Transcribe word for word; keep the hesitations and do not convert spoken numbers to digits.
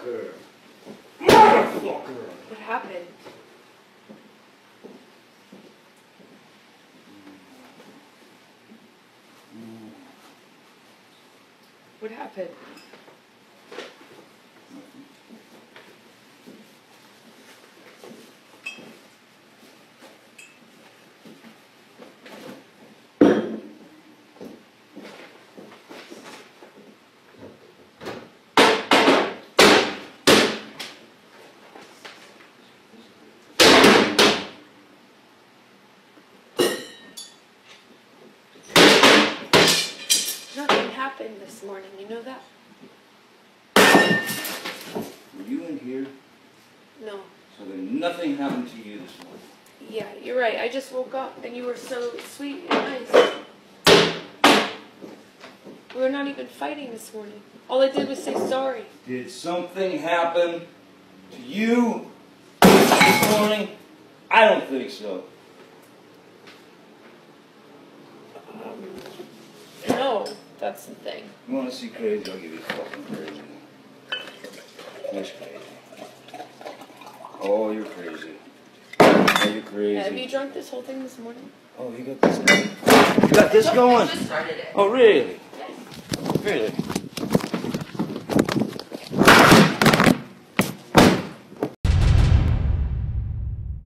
Motherfucker! Motherfucker! What happened? What happened? Nothing happened this morning, you know that? Were you in here? No. So then nothing happened to you this morning? Yeah, you're right. I just woke up and you were so sweet and nice. We were not even fighting this morning. All I did was say sorry. Did something happen to you this morning? I don't think so. Um, no, that's the thing. You want to see crazy? I'll give you fucking crazy. That's crazy. Oh, you're crazy. Oh, you're crazy. Yeah, have you drunk this whole thing this morning? Oh, you got this going? You got this going? I just started it. Oh, really? Yes. Really?